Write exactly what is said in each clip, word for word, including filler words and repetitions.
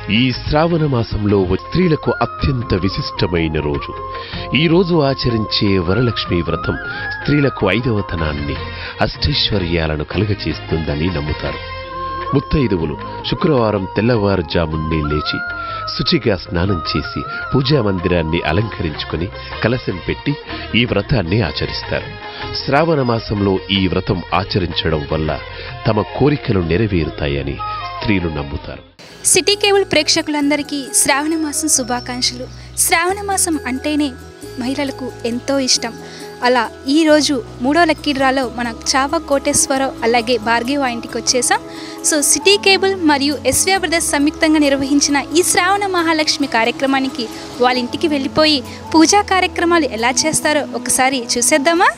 ఈ శ్రావణ మాసంలో స్త్రీలకు అత్యంత విశిష్టమైన రోజు. ఈ రోజు ఆచరించే వరలక్ష్మి వ్రతం స్త్రీలకు ఐదవతనాన్ని, అష్టైశ్వర్యాలను కలుగచేస్తుందని నమ్ముతారు. ముత్తైదువులు శుక్రవారం తెల్లవారుజామున్నే లేచి శుచిగా స్నానం చేసి పూజా మందిరాన్ని అలంకరించుకుని కలశం పెట్టి ఈ వ్రతాన్ని ఆచరిస్తారు. శ్రావణ మాసంలో ఈ వ్రతం ఆచరించడం వల్ల తమ కోరికలు నెరవేరుతాయని స్త్రీలు నమ్ముతారు. సిటీ కేబుల్ ప్రేక్షకులందరికీ శ్రావణ మాసం శుభాకాంక్షలు. శ్రావణ మాసం అంటేనే మహిళలకు ఎంతో ఇష్టం. అలా ఈరోజు మూడో లక్కీ డ్రాలో మన చావా కోటేశ్వరరావు అలాగే భార్గవ ఇంటికి వచ్చేసాం. సో సిటీ కేబుల్ మరియు ఎస్విఆర్ బ్రదర్స్ సంయుక్తంగా నిర్వహించిన ఈ శ్రావణ మహాలక్ష్మి కార్యక్రమానికి వాళ్ళ ఇంటికి వెళ్ళిపోయి పూజా కార్యక్రమాలు ఎలా చేస్తారో ఒకసారి చూసేద్దామా?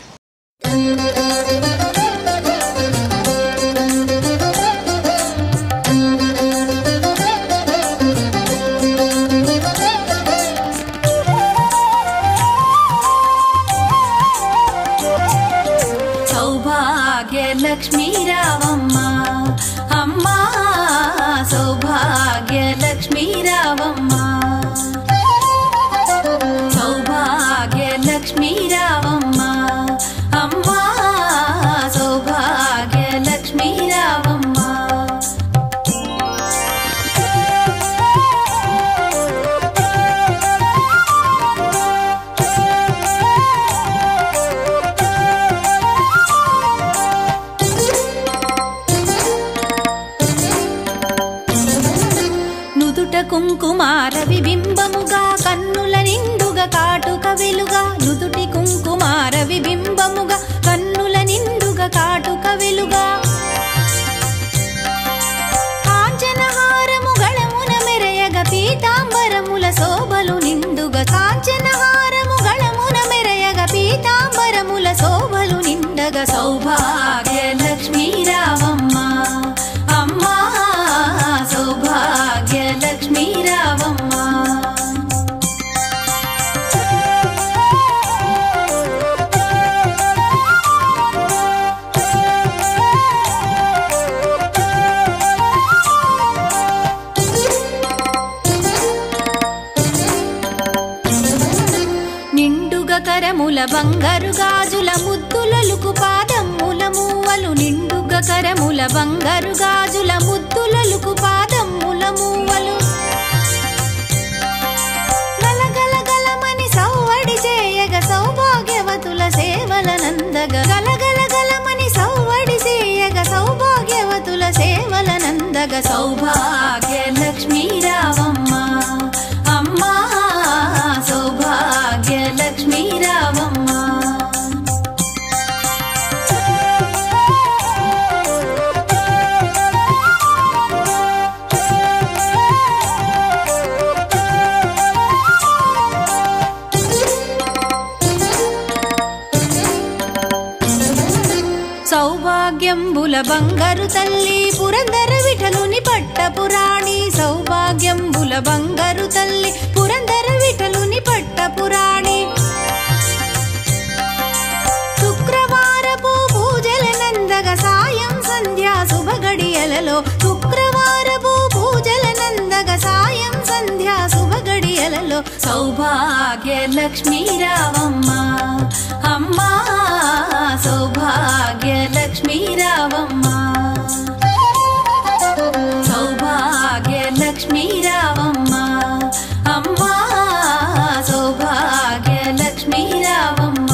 लक्ष्मी रावम्मा अम्मा सौभाग्य लक्ष्मी रावम्मा सौभाग्य लक्ष्मी रावम्मा अम्मा सौभाग्य लक्ष्मी रावम्मा కుంకుమార విబింబముగా కన్నుల నిండుగా కాటుక వెలుగా నుదుటి కుంకుమార విబింబముగా కన్నుల నిండుగా కాటుక వెలుగా కాంచనహారము గళమున మెరయగ పీతాంబరముల శోభలు నిండుగా కాంచనహారము గళమున మెరయగ పీతాంబరముల శోభలు నిండగా సౌభాగ్య లక్ష్మీ రావమ్మ అమ్మా సౌభాగ్య లక్ష్మీ రావమ్మ నిండుగా కరముల బంగారు గాజుల ముద్దులలుకు పాదమ్ముల మూవలు నిండుగా కరముల బంగారు గాజుల ముద్దులలుకు పాదమ్ముల మూవలు గలగల గలమని సౌవడి చేయగ సౌభాగ్యవతుల సేవల నందగ గలగల గలమని సౌవడి చేయగ సౌభాగ్యవతుల సేవల నందగ సౌభాగ్య లక్ష్మీ రావమ్మ అమ్మా సౌభాగ్య లక్ష్మీ రావమ్మ సౌభాగ్యంబుల బంగారు తల్లి పురందర విఠలుని పట్టపురాణి సౌభాగ్యంబుల బంగారు తల్లి పురందర విఠలుని పట్టపురాణి శుక్రవారపు పూజల నందగ సాయం సంధ్యా శుభగడియలలో శుక్రవారపు పూజల నందగ సాయం సంధ్యా శుభగడియలలో సౌభాగ్య లక్ష్మీ రావమ్మ అమ్మా సౌభాగ్య లక్ష్మీ రావమ్మ సౌభాగ్య లక్ష్మీ రావమ్మ అమ్మా సౌభాగ్య లక్ష్మీ రావమ్మ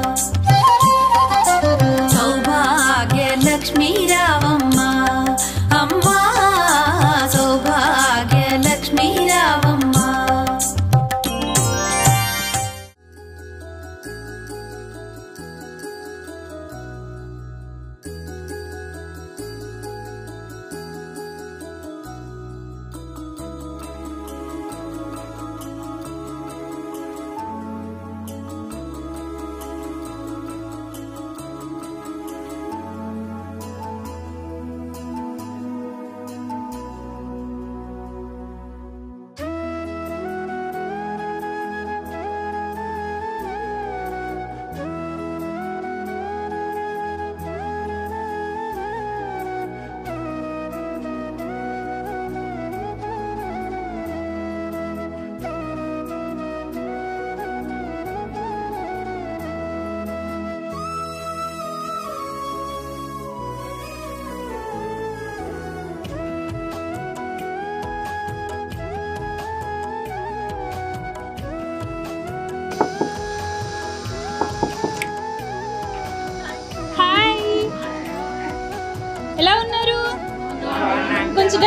సౌభాగ్య లక్ష్మీ రావమ్మ అమ్మా సౌభాగ్య లక్ష్మీ రావమ్మ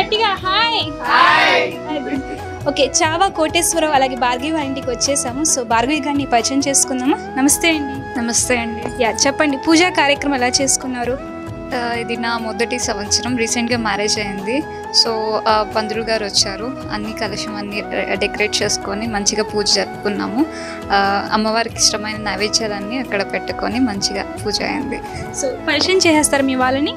గట్టిగా hi hi. Okay, Chhaava Koteswararao అలాగే భార్గవి వాళ్ళ ఇంటికి వచ్చేసాము. సో భార్గవి గారిని పరిచయం చేసుకుందామా? నమస్తే అండి. నమస్తే అండి. యా చెప్పండి, పూజా కార్యక్రమం ఎలా చేసుకున్నారు? ఆ, ఇది నా మొదటి సంవత్సరం, రీసెంట్గా మ్యారేజ్ అయింది. సో ఆ, పంతులు గారు వచ్చారు, అన్ని కలశం అన్ని డెకరేట్ చేసుకొని మంచిగా పూజ జరుపుకున్నాము. ఆ, అమ్మవారికి ఇష్టమైన నైవేద్యాలన్నీ అక్కడ పెట్టుకొని మంచిగా పూజ అయింది. సో పరిచయం చేసేస్తారు మీ వాళ్ళని?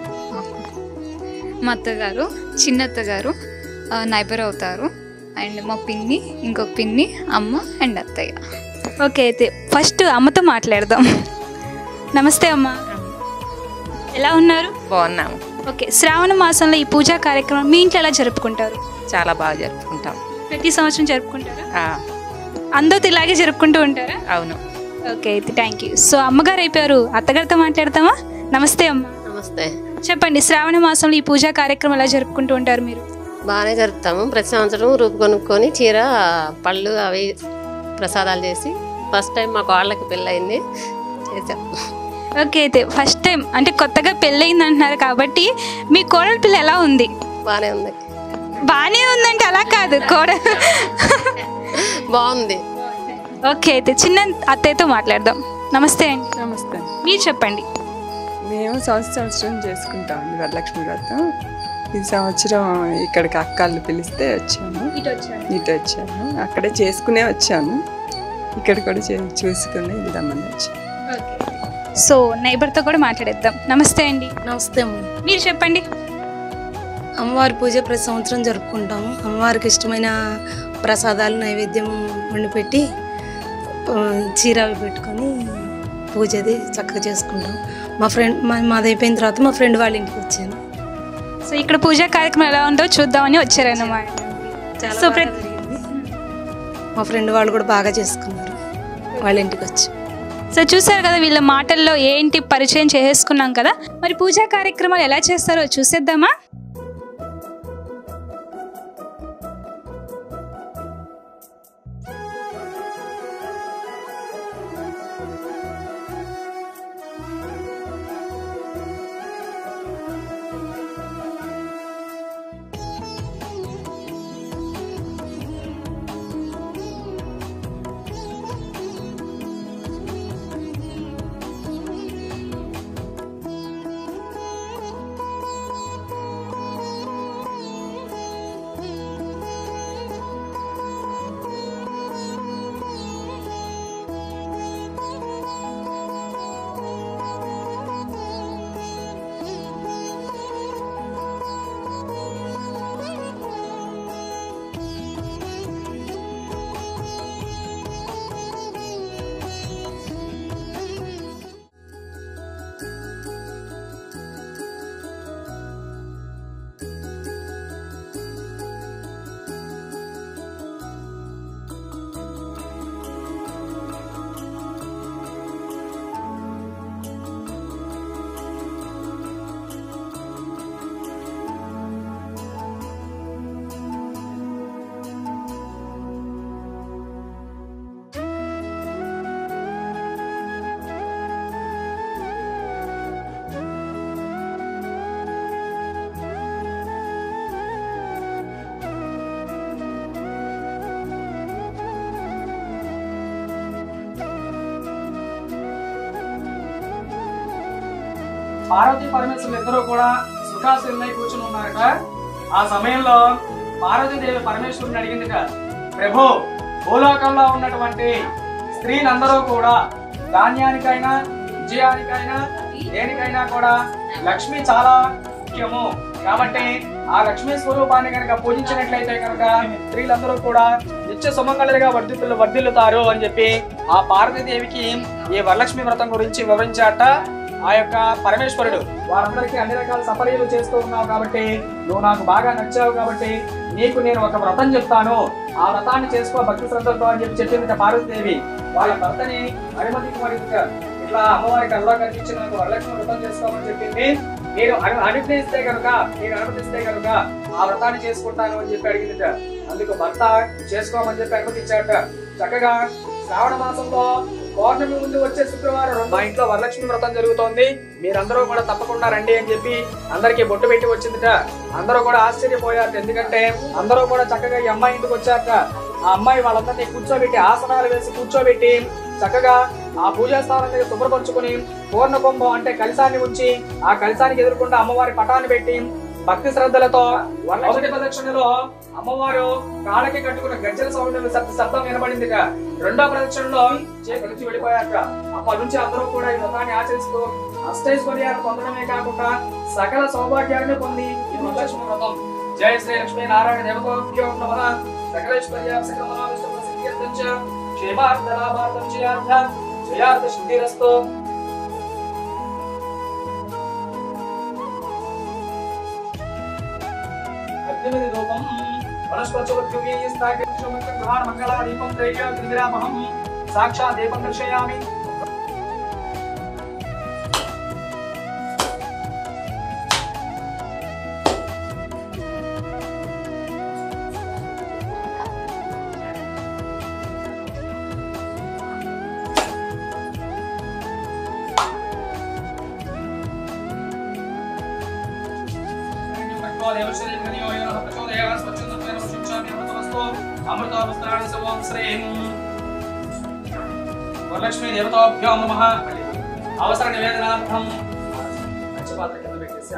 మా అత్తగారు, చిన్నత్త గారు నైబర్ అవుతారు, అండ్ మా పిన్ని, ఇంకొక పిన్ని, అమ్మ అండ్ అత్తయ్య. ఓకే, అయితే ఫస్ట్ అమ్మతో మాట్లాడదాం. నమస్తే అమ్మ, ఎలా ఉన్నారు? బాగున్నాము. ఓకే, శ్రావణ మాసంలో ఈ పూజా కార్యక్రమం మీ ఇంట్లో ఎలా జరుపుకుంటారు? చాలా బాగా జరుపుకుంటాం. ప్రతి సంవత్సరం జరుపుకుంటారా? ఆ, అందరితో ఇలాగే జరుపుకుంటూ ఉంటారా? అవును. ఓకే, అయితే థ్యాంక్ యూ. సో అమ్మగారు అయిపోయారు, అత్తగారితో మాట్లాడతామా? నమస్తే అమ్మ. నమస్తే. చెప్పండి, శ్రావణ మాసంలో ఈ పూజా కార్యక్రమం ఎలా జరుపుకుంటూ ఉంటారు మీరు? బాగానే జరుపుతాము. ప్రతి సంవత్సరం రూపు కొనుక్కొని చీర, పళ్ళు అవి ప్రసాదాలు చేసి ఫస్ట్ టైం మాకు వాళ్ళకి పెళ్ళయింది చేసాం. ఓకే, అయితే ఫస్ట్ టైం అంటే కొత్తగా పెళ్ళయింది అంటున్నారు కాబట్టి మీ కోడలి పిల్ల ఎలా ఉంది? బాగానే ఉంది. బాగానే ఉందంటే అలా కాదు, కోడలు బాగుంది. ఓకే, అయితే చిన్న అత్తయ్యతో మాట్లాడదాం. నమస్తే అండి. నమస్తే. మీరు చెప్పండి. మేము సంవత్సరం సంవత్సరం చేసుకుంటామండి వరలక్ష్మి వ్రతం. ఈ సంవత్సరం ఇక్కడికి అక్కళ్ళు పిలిస్తే వచ్చాము, ఇటు వచ్చాము. అక్కడే చేసుకునే వచ్చాము, ఇక్కడ కూడా చూసుకుని వెళ్దామని వచ్చాము. సో నైబర్తో కూడా మాట్లాడేద్దాం. నమస్తే అండి. నమస్తే అమ్మ. మీరు చెప్పండి. అమ్మవారి పూజ ప్రతి సంవత్సరం జరుపుకుంటాము. అమ్మవారికి ఇష్టమైన ప్రసాదాలు నైవేద్యం వండిపెట్టి చీర అవి పెట్టుకొని పూజ అది చక్కగా చేసుకుంటాం. మా ఫ్రెండ్ మా మాది అయిపోయిన తర్వాత మా ఫ్రెండ్ వాళ్ళ ఇంటికి వచ్చాను. సో ఇక్కడ పూజా కార్యక్రమం ఎలా ఉందో చూద్దామని వచ్చారన్నమాట. చాలా సో బాగా జరిగింది. మా ఫ్రెండ్ వాళ్ళు కూడా బాగా చేసుకున్నారు వాళ్ళ ఇంటికి వచ్చి. సో చూసారు కదా, వీళ్ళ మాటల్లో ఏంటి పరిచయం చేసుకున్నాం కదా. మరి పూజా కార్యక్రమాలు ఎలా చేస్తారో చూసేద్దామా? పార్వతీ పరమేశ్వరులు ఇద్దరు కూడా సుఖాసీనమై కూర్చుని ఉన్నారట. ఆ సమయంలో పార్వతీదేవి పరమేశ్వరుని అడిగిందిట, ప్రభు, భూలోకంలో ఉన్నటువంటి స్త్రీలందరూ కూడా ధాన్యానికైనా విజయానికైనా దేనికైనా కూడా లక్ష్మి చాలా ముఖ్యము. కాబట్టి ఆ లక్ష్మీ స్వరూపాన్ని కనుక పూజించినట్లయితే కనుక స్త్రీలందరూ కూడా నిత్య సుమంగళులుగా వర్ధిల్లు వర్ధిల్లుతారు అని చెప్పి ఆ పార్వతీదేవికి ఈ వరలక్ష్మి వ్రతం గురించి వివరించాట ఆ యొక్క పరమేశ్వరుడు. వారందరికీ అన్ని రకాల సఫలీలు చేస్తూ ఉన్నావు కాబట్టి, నువ్వు నాకు బాగా నచ్చావు కాబట్టి నీకు నేను ఒక వ్రతం చెప్తాను, ఆ వ్రతాన్ని చేసుకో భక్తి శ్రద్ధలతో అని చెప్పి చెప్పింది పార్వతీదేవి. వాళ్ళ భర్తని అనుమతించమని ఇట్లా అమ్మవారికి అల్లా కనిపించిన వరలక్ష్మి వ్రతం చేసుకోమని చెప్పింది. నేను అను అనుగ్రహిస్తే కనుక నేను అనుమతిస్తే కనుక ఆ వ్రతాన్ని చేసుకుంటాను అని చెప్పి అడిగిందిట. అందుకు భర్త చేసుకోమని చెప్పి అనుమతించాట. చక్కగా శ్రావణ మాసంలో పౌర్ణమి ముందు వచ్చే శుక్రవారం మా ఇంట్లో వరలక్ష్మి వ్రతం జరుగుతోంది, మీరందరూ కూడా తప్పకుండా రండి అని చెప్పి అందరికి బొట్టు పెట్టి వచ్చిందిట. అందరూ కూడా ఆశ్చర్యపోయారు, ఎందుకంటే అందరూ కూడా చక్కగా ఈ అమ్మాయి ఇంటికి వచ్చాక ఆ అమ్మాయి వాళ్ళందరినీ కూర్చోబెట్టి ఆసనాలు వేసి కూర్చోబెట్టి చక్కగా ఆ పూజా స్థానం మీద శుభ్రపరుచుకుని పూర్ణ కుంభం అంటే కలశాన్ని ఉంచి ఆ కలశానికి ఎదుర్కొంటే అమ్మవారి పటాన్ని పెట్టి భక్తి శ్రద్ధలతో మొదటి ప్రదక్షిణలో అమ్మవారు కాళ్ళకి కట్టుకున్న గజ్జల సౌండ్ శబ్దం వినబడింది. రెండో ప్రదక్షిణలో చేతి నుంచి వెళ్ళిపోయాక అప్పటి నుంచి అందరూ కూడా ఈ వ్రతాన్ని ఆచరిస్తూ అష్టైశ్వర్యాన్ని పొందడమే కాకుండా సకల సౌభాగ్యాన్ని పొంది ఈ వరలక్ష్మి వ్రతం. జయ శ్రీ లక్ష్మీ నారాయణ దేవతాభ్యో నమః. సకలైశ్వర్య సకలమనావిష్ట క్షేమార్థ లాభార్థం జయార్థ జయార్థ సిద్ధిరస్తు. అగ్నిమిది రూపం వనస్పతివత్యుగే స్థాపితం గ్రహణ మంగళ దీపం త్రైయ త్రివిరామహం సాక్షాత్ దీపం దర్శయామి. వరలక్ష్మీ దేవతాభ్యో నమః. అవసర నివేదనార్థం పంచపాత్ర కింద పెట్టేసి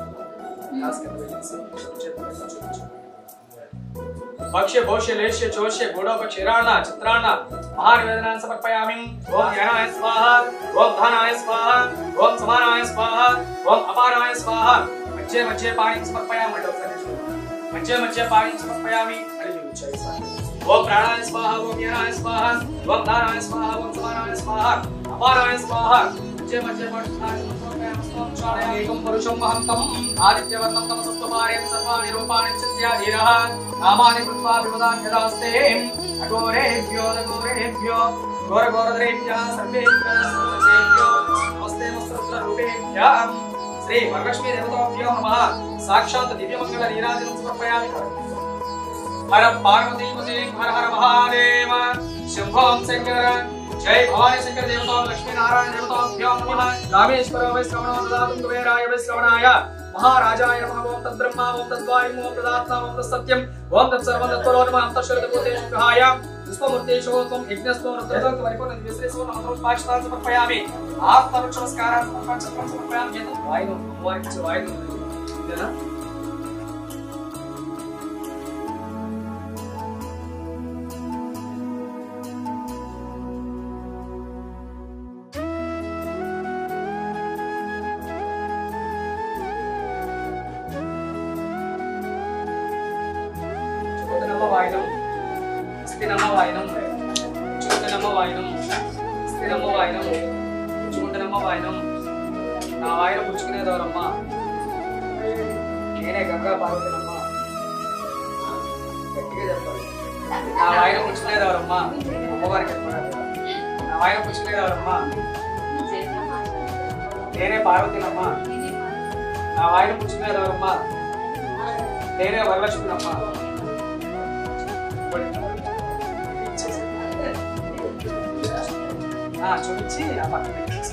భక్ష్య భోష్య లేష్య చోష్య గూఢోపక్షీరాణ చిత్రాణ మహానివేదనాన్ని సమర్పయామి. ఓం జ్ఞానాయ స్వాహ, ఓం ధానాయ స్వాహ, ఓం సమానాయ స్వాహ, ఓం అపారాయ స్వాహ. మధ్య మధ్య పాణిం సమర్పయామి. మధ్య మధ్య పాణిం సమర్పయామి. ఓం ప్రాణాయ స్వాహ, ఓం జ్ఞానాయ స్వాహ, ఓం ధానాయ స్వాహ, ఓం సమానాయ స్వాహ, అపారాయ స్వాహ. మధ్య మధ్య పాణిం ఏకం పురుషం మహంతం ఆదిత్యవర్ణం తమసత్వపారేణ సర్వాణి రూపాణి చిత్యాధీరః నామాని కృత్వా విపదాన్యదాస్తే అఘోరేభ్యో నఘోరేభ్యో ఘోరఘోరధరేభ్యः సర్వేభ్యः సర్వసేభ్యో నమస్తే వస్త్ర రూపేభ్యः. శ్రీ వరలక్ష్మీ దేవతాభ్యో నమః. సాక్షాత్ దివ్యమంగళ నీరాజనం సమర్పయామి. హర పార్వతీపతే హర హర మహాదేవ శంభోం శంకర. జై భవానీ శంకర దేవతా లక్ష్మీ నారాయణ దేవతాభ్యో నమః. రామేశ్వర వై శ్రవణో దదాతుం కుబేరాయ వై శ్రవణాయ మహారాజాయ నమః. ఓం తద్బ్రహ్మ ఓం తద్వాయుం ఓం తదాత్మ ఓం తత్సత్యం ఓం తత్సర్వం తత్పరో నమః. అంతఃశరదభూతేషు గ్రహాయ పుష్పమూర్తేషోత్వం యజ్ఞస్తో రుద్రదోక్త పరిపూర్ణ దివ్యశ్రేషో నమః. పాక్షితాన్ సమర్పయామి. ఆత్మవృక్ష నమస్కారాన్ సమర్పయామి. సమర్పయామి. వాయును వాయును వాయును ఇదేనా? వాయినం స్థిరమ్మ వాయినం చుంటనమ్మ వాయినం స్థిరమ్మ వాయినం చుంటనమ్మ వాయినం. నా వాయిన పుచ్చుకునేదవరమ్మ నేనే గంగా పార్వతినమ్మ. గట్టిగా చెప్పాలి. నా వాయిన పుచ్చుకునేదవరమ్మ అమ్మవారికి చెప్పాలి. నా వాయిన పుచ్చుకునేదవరమ్మ నేనే పార్వతినమ్మ. నా వాయిన పుచ్చుకునేదవరమ్మ నేనే వరలక్ష్మినమ్మ. చూపించి ఆ పక్కన పెట్టేసి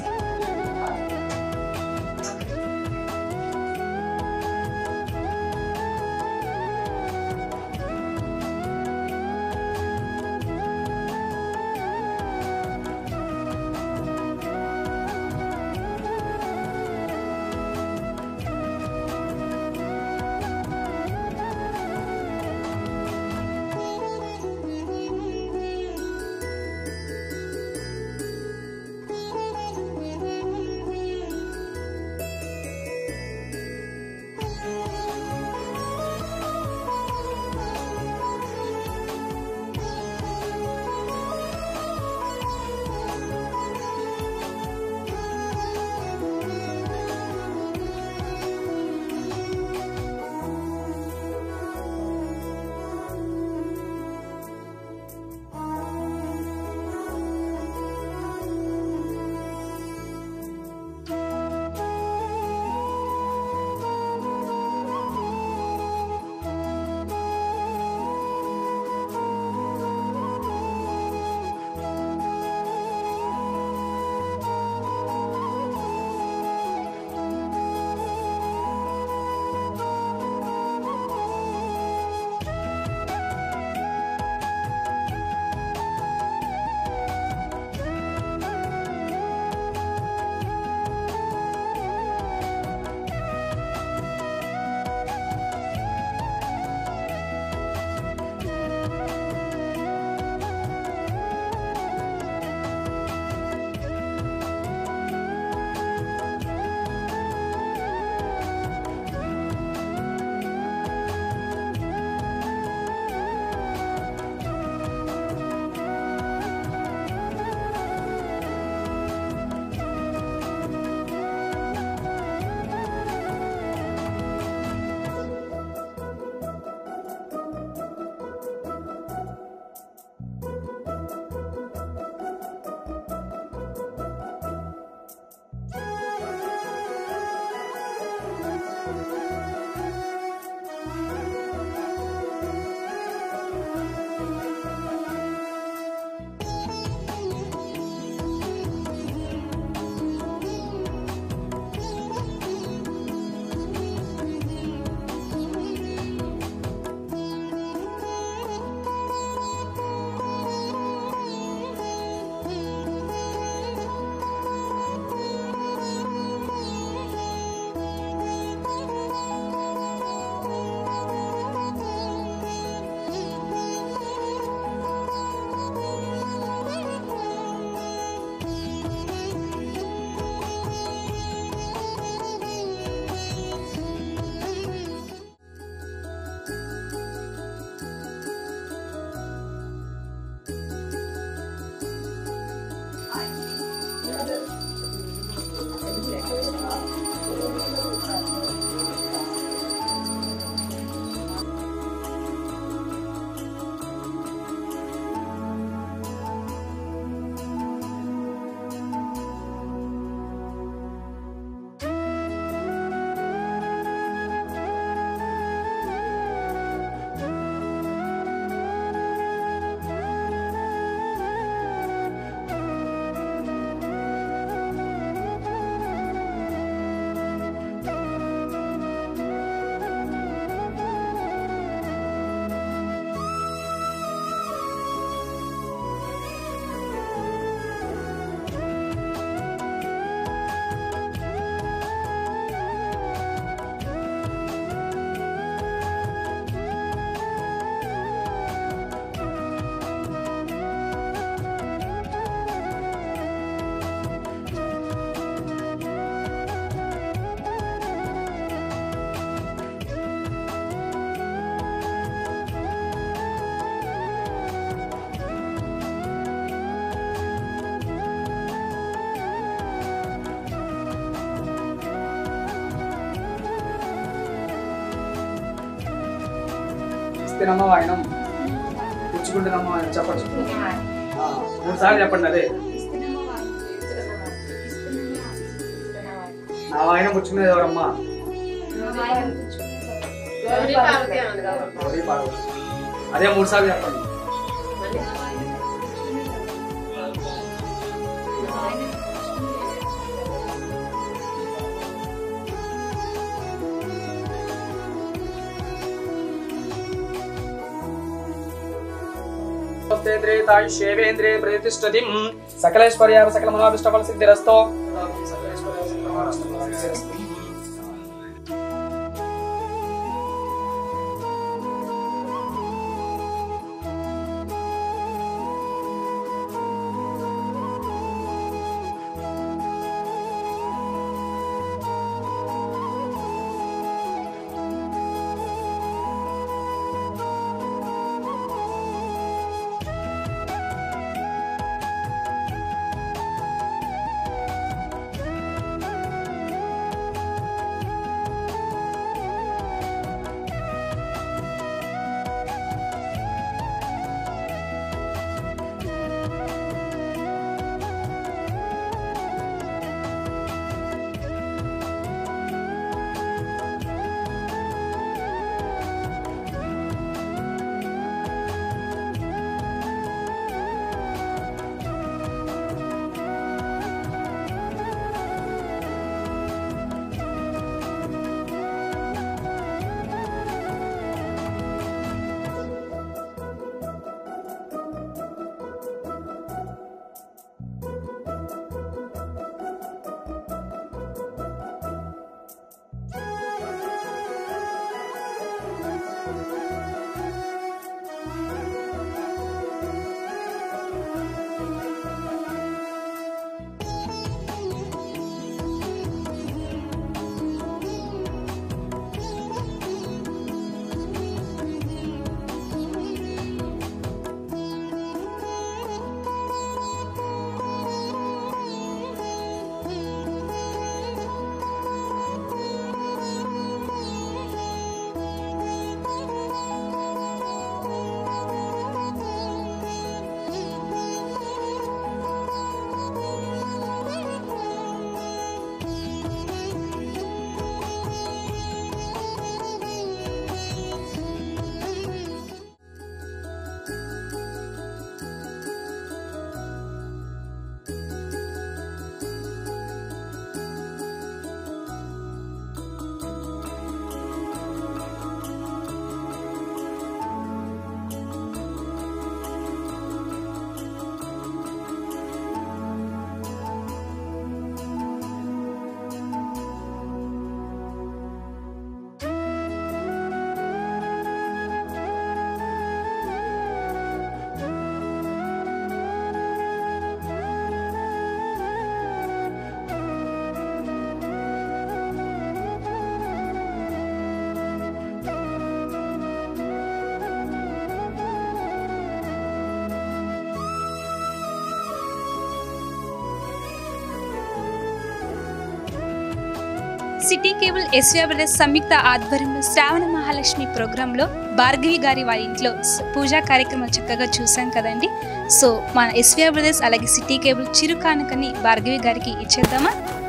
ఇస్తినమ్మ వాయనం, పుచ్చుకుంటున్నమ్మ వాయనం చెప్పచ్చు. మూడు సార్లు చెప్పండి. అదే నా వాయనం పుచ్చుకునేది ఎవరమ్మా? అదే మూడు సార్లు చెప్పండి. శేవేంద్రే ప్రతిష్టతి సకలేశ్వర్య సకల మనోభిష్టఫల సిద్ధిరస్తో. సిటీ కేబుల్ ఎస్వీఆర్ బ్రదర్స్ సంయుక్త ఆధ్వర్యంలో శ్రావణ మహాలక్ష్మి ప్రోగ్రాంలో భార్గవి గారి వారి ఇంట్లో పూజా కార్యక్రమాలు చక్కగా చూసాం కదండి. సో మన ఎస్వీఆర్ బ్రదర్స్ అలాగే సిటీ కేబుల్ చిరు కానుకని భార్గవి గారికి ఇచ్చేద్దామా?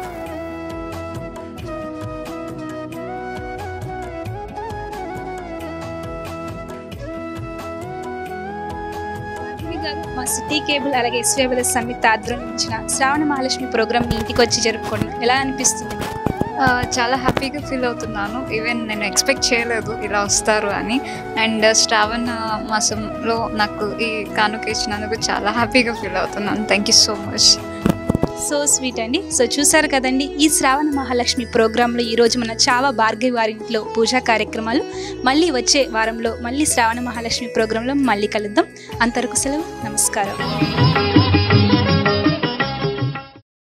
మా సిటీ కేబుల్ అలాగే ఎస్వీఆర్ బ్రదర్స్ సంయుక్త ఆధ్వర్యంలో ఇచ్చిన శ్రావణ మహాలక్ష్మి ప్రోగ్రామ్ మీ ఇంటికి వచ్చి జరుపుకోవడం ఎలా అనిపిస్తుంది? చాలా హ్యాపీగా ఫీల్ అవుతున్నాను. ఈవెన్ నేను ఎక్స్పెక్ట్ చేయలేదు ఇలా వస్తారు అని. అండ్ శ్రావణ మాసంలో నాకు ఈ కానుక ఇచ్చినందుకు చాలా హ్యాపీగా ఫీల్ అవుతున్నాను. Thank you so much. So sweet అండి. సో చూసారు కదండి ఈ శ్రావణ మహాలక్ష్మి ప్రోగ్రాంలో ఈరోజు మన చావా భార్గవి వారింట్లో పూజా కార్యక్రమాలు. మళ్ళీ వచ్చే వారంలో మళ్ళీ శ్రావణ మహాలక్ష్మి ప్రోగ్రాంలో మళ్ళీ కలుద్దాం. అంతవరకు సెలవు, నమస్కారం.